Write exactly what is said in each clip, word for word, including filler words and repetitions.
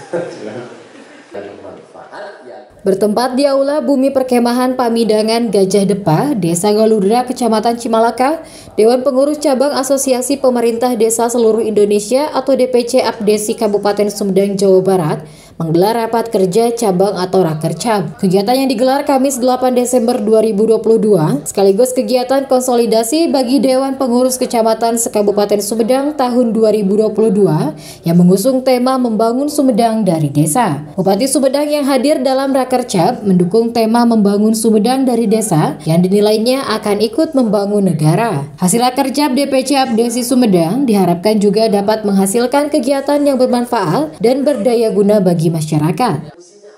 Bertempat di Aula Bumi Perkemahan Pamidangan Gajah Depa, Desa Galudra, Kecamatan Cimalaka, Dewan Pengurus Cabang Asosiasi Pemerintah Desa Seluruh Indonesia atau D P C Apdesi Kabupaten Sumedang, Jawa Barat menggelar rapat kerja cabang atau Rakercab. Kegiatan yang digelar Kamis delapan Desember dua ribu dua puluh dua sekaligus kegiatan konsolidasi bagi Dewan Pengurus Kecamatan se-Kabupaten Sumedang tahun dua ribu dua puluh dua yang mengusung tema Membangun Sumedang dari Desa. Bupati Sumedang yang hadir dalam Rakercab mendukung tema Membangun Sumedang dari Desa yang dinilainya akan ikut membangun negara. Hasil Rakercab D P C Apdesi Sumedang diharapkan juga dapat menghasilkan kegiatan yang bermanfaat dan berdaya guna bagi masyarakat.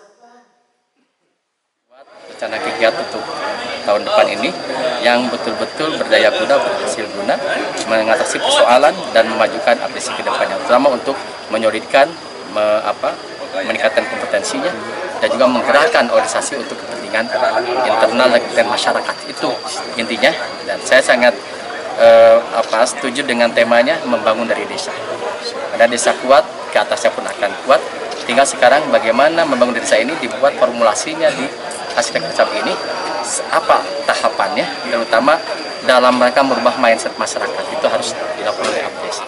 Rencana kegiatan untuk tahun depan ini yang betul-betul berdaya guna, berhasil guna, mengatasi persoalan dan memajukan aplikasi ke depannya, terutama untuk menyolidkan, me, apa, meningkatkan kompetensinya dan juga menggerakkan organisasi untuk kepentingan internal dan kepentingan masyarakat. Itu intinya, dan saya sangat eh, apa, setuju dengan temanya membangun dari desa. Karena desa kuat, ke atasnya pun akan kuat. Tinggal sekarang bagaimana membangun desa ini dibuat formulasinya di hasil Rakercab ini, apa tahapannya, terutama dalam rangka merubah mindset masyarakat, itu harus dilakukan oleh Apdesi.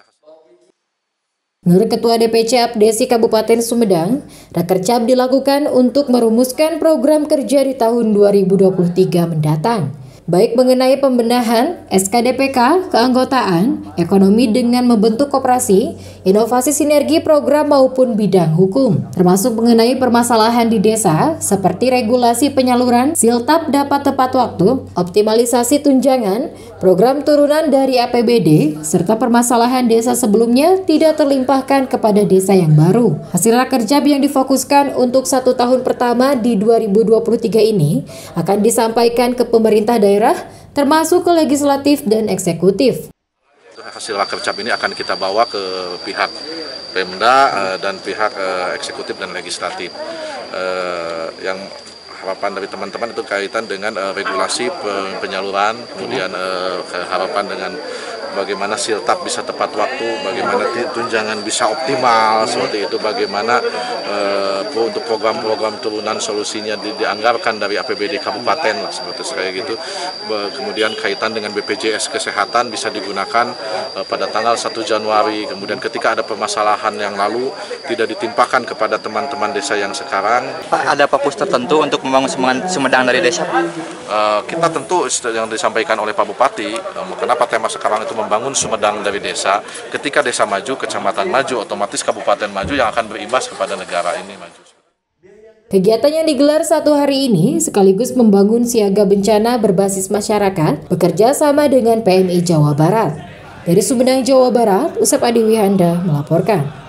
Menurut Ketua D P C Apdesi Kabupaten Sumedang, Rakercab dilakukan untuk merumuskan program kerja di tahun dua ribu dua puluh tiga mendatang, baik mengenai pembenahan, S K D P K, keanggotaan, ekonomi dengan membentuk koperasi, inovasi sinergi program maupun bidang hukum, termasuk mengenai permasalahan di desa seperti regulasi penyaluran, siltap dapat tepat waktu, optimalisasi tunjangan, program turunan dari A P B D, serta permasalahan desa sebelumnya tidak terlimpahkan kepada desa yang baru. Hasil Rakercab yang difokuskan untuk satu tahun pertama di dua ribu dua puluh tiga ini akan disampaikan ke pemerintah daerah, termasuk ke legislatif dan eksekutif. Hasil Rakercab ini akan kita bawa ke pihak Pemda dan pihak eksekutif dan legislatif. Yang harapan dari teman-teman itu kaitan dengan regulasi penyaluran, kemudian harapan dengan bagaimana siltap bisa tepat waktu, bagaimana tunjangan bisa optimal, seperti itu, bagaimana uh, untuk program-program turunan solusinya di, dianggarkan dari A P B D kabupaten, seperti kayak gitu. Kemudian kaitan dengan B P J S kesehatan bisa digunakan uh, pada tanggal satu Januari, kemudian ketika ada permasalahan yang lalu tidak ditimpakan kepada teman-teman desa yang sekarang. Pak, ada fokus tertentu untuk membangun Sumedang dari desa? Uh, kita tentu yang disampaikan oleh Pak Bupati, uh, kenapa tema sekarang itu membangun Sumedang dari desa. Ketika desa maju, kecamatan maju, otomatis kabupaten maju yang akan berimbas kepada negara ini maju. Kegiatan yang digelar satu hari ini sekaligus membangun siaga bencana berbasis masyarakat bekerja sama dengan P M I Jawa Barat. Dari Sumedang, Jawa Barat, Usep Adiwihanda melaporkan.